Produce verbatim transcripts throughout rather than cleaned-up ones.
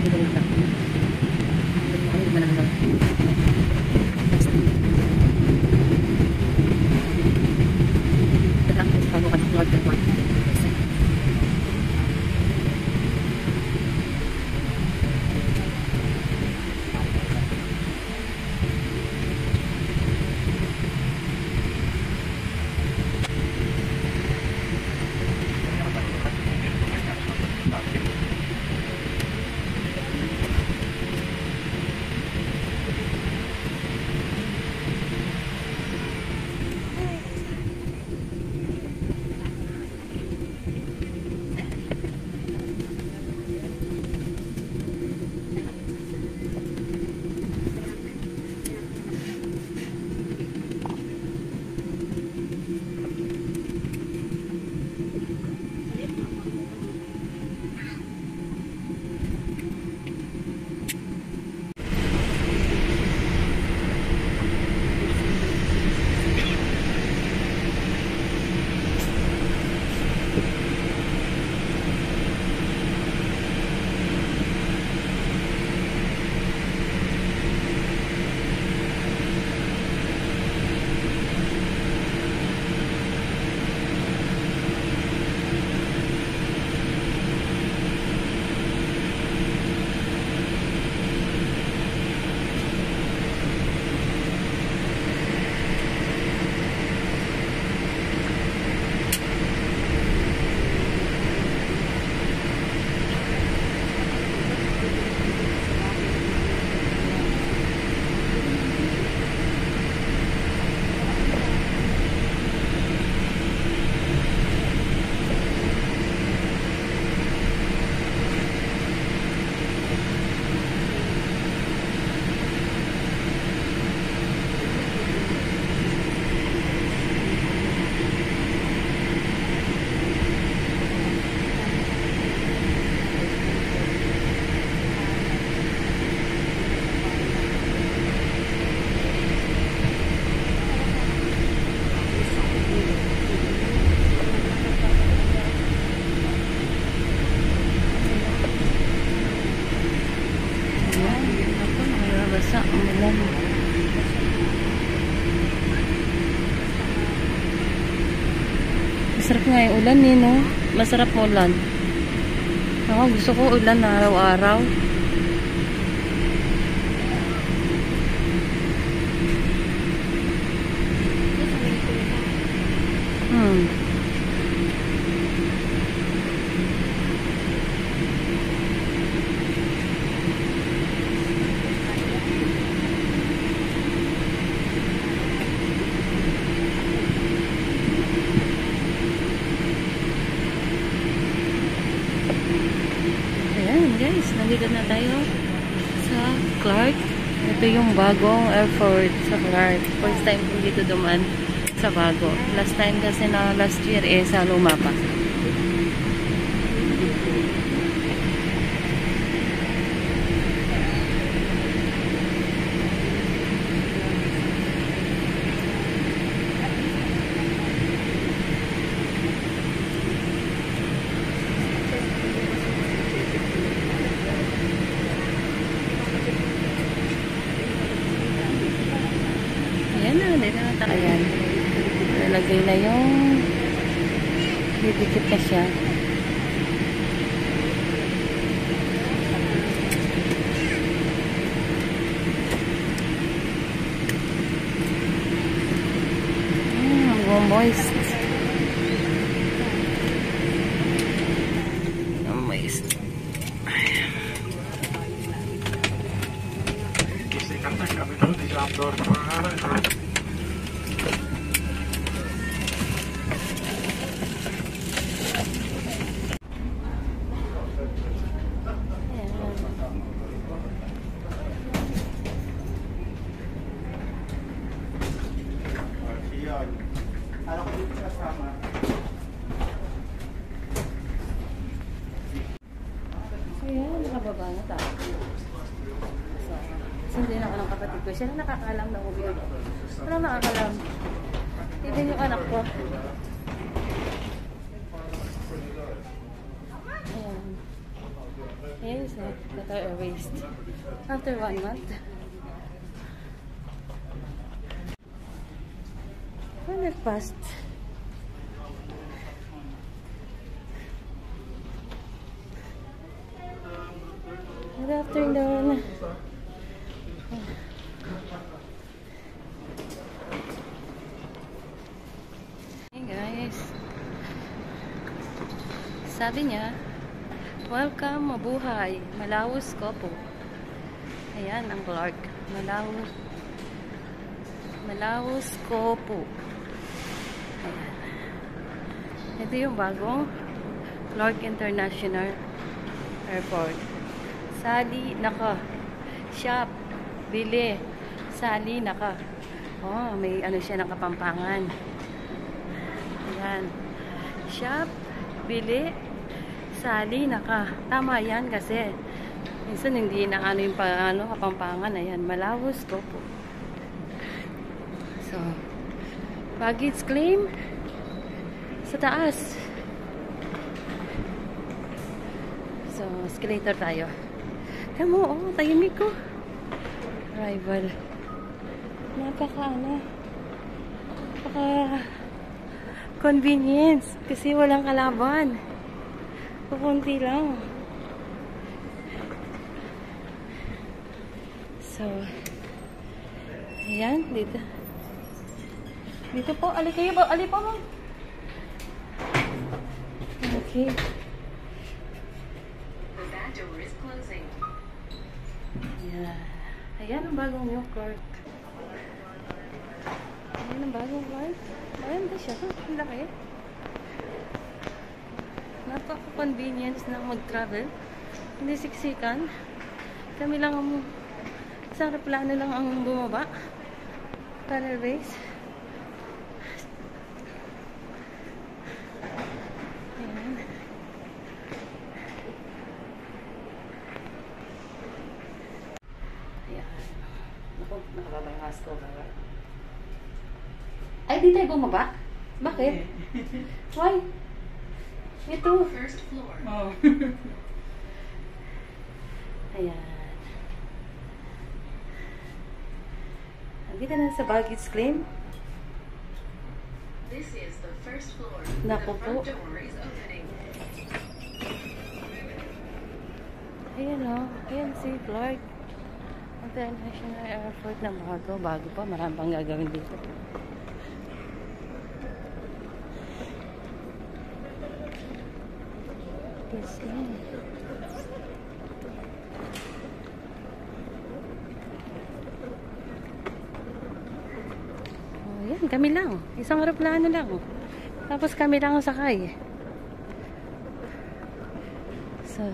Masarap nga yung ulan eh, no? Masarap mo ulan. Ako, gusto ko ulan na araw-araw. Hmm. Guys, nandito na tayo sa Clark. Ito yung bagong airport sa Clark. First time ko dito dumaan sa bago. Last time kasi na last year eh sa luma pa. Ayan, nalagay na yung didikit na siya. Hmm, moist. Moist. Ayan, nakababa na tayo. So, sundin ako ng kapatid ko. Siya na nakakaalam ng ubi. Walang nakakaalam. Tignan yung anak ko. Ayan. Ayan is not that are erased after one month. One week passed. Good afternoon. Hey guys. Sabi niya, welcome, mabuhay, Malawos Kopo. Ayan ang Clark. Malawos. Malawos Kopo. Ayan. Ito yung bagong Clark International Airport. Sali naka. Shop. Bili. Sali naka. Oh, may ano siya ng Kapampangan. Ayan. Shop. Bili. Sali naka. Tama yan kasi minsan hindi na ano yung pa, ano, Kapampangan. Ayan. Malawos ko po. So, baggage claim sa taas. So, escalator tayo. Tamo, oh, tahimik ko. Arrival. Napaka, ano, napaka convenience. Kasi walang kalaban. Pupunti lang. So, ayan, dito. Dito po, ali kayo ba? Ali po mo. Okay. Ayan. Ayan ang bagong New Clark. Ayan ang bagong Clark. Ayan ba siya? Ang laki. Napaka-convenience na mag-travel. Hindi siksikan. Kami lang ang isang replano lang ang bumaba. Para race. Ayan. Ako, nakababangas ko ba? Ay, di tayo bumaba? Bakit? Why? Ito. First floor. Oh. Ayan. Nandito na sa baggage claim. This is the first floor. Naku po. The front door is opening. Ayan o. Oh. Ayan si Clark. International Airport na bago. Bago pa. Marami pang gagawin dito. Yes, yan. Oh, yan. Kami lang. Isang aeroplano lang. Tapos kami lang ang sakay. So,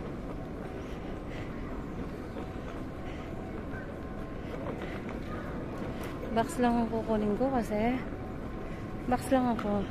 box lang ang kukunin ko kasi box lang ako.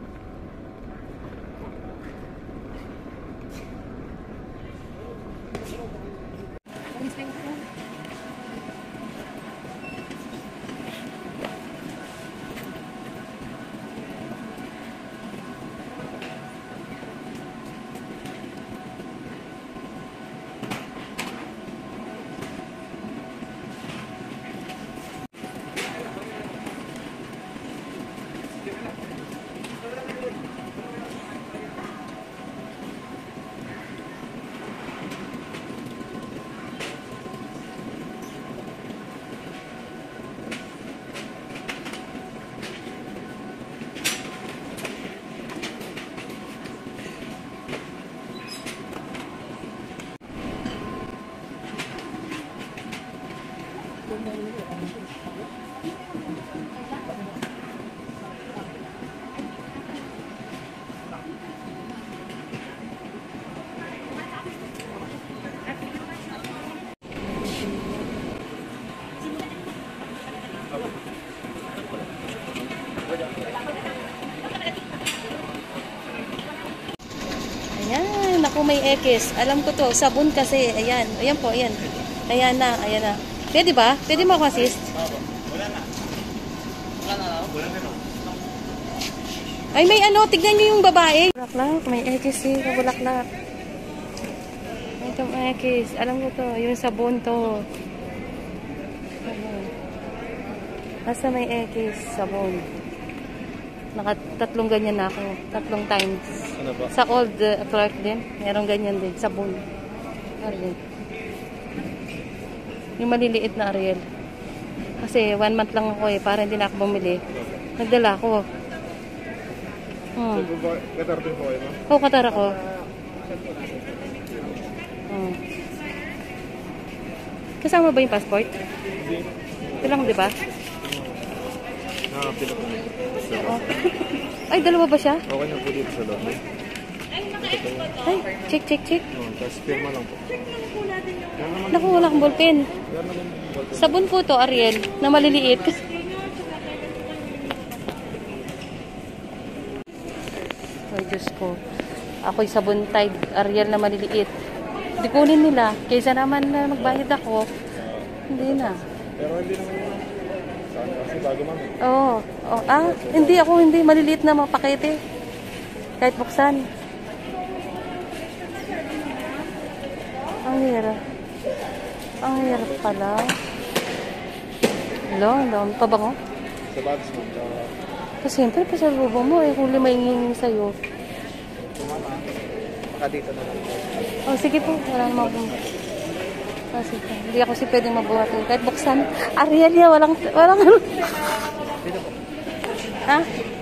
Ayan, ako may X. Alam ko to, sabon kasi. Ayan, ayan po, ayan. Ayan na, ayan na. Pwede ba? Pwede mo ako assist? Wala na. Wala na lang? Wala na. Ay, may ano, tignan nyo yung babae. Bulaklak, may X si bulaklak. May Itong X. Alam ko to. Yung sabon to. Sabon. Basta may X. Sabon. Nakatatlong ganyan na ako. Tatlong times. Ano ba? Sa old uh, Clark din. Meron ganyan din. Sabon. Ariel. Yung maliliit na Ariel. Kasi one month lang ako eh. Para hindi na ako bumili. Nagdala ako. Hmm. Qatar din po kayo, no? Oo, Qatar ako. Hmm. Kasama ba yung passport? Hindi. Ito lang, di ba? Nakapila po. Oo. Ay, dalawa ba siya? Okay na po dito sa loob. Ay, check, check, check. No, tapos firma lang po. Naku, wala akong ballpen. Yan naman yung ballpen. Sabon po to, Ariel, na maliliit. Ay, Diyos ko. Ako'y sabon Tide Ariel na maliliit. Di kunin nila. Kaysa naman na magbayad ako, hindi na. Pero hindi naman yun. Saan kasi bago mami. Oo. Oh, ah, hindi ako, hindi. Maliliit na mga pakete. Kahit buksan. Ang hirap. Ang hirap pala. Hello, hello. Pa ba ko? Sa bags mo. Kasi siyempre, pasalubong mo eh. Kung lima yung sa'yo. Kumama. Baka dito na lang. Oh, sige po. Wala namang bumba. Oh, sige. Hindi ako si pwedeng mabuhat. Kahit buksan. Ariel, ya, walang... walang... Dito po. Ha?